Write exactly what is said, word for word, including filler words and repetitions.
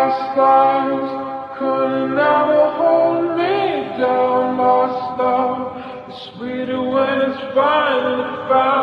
stars could never hold me down. Lost love is sweeter when it's finally found.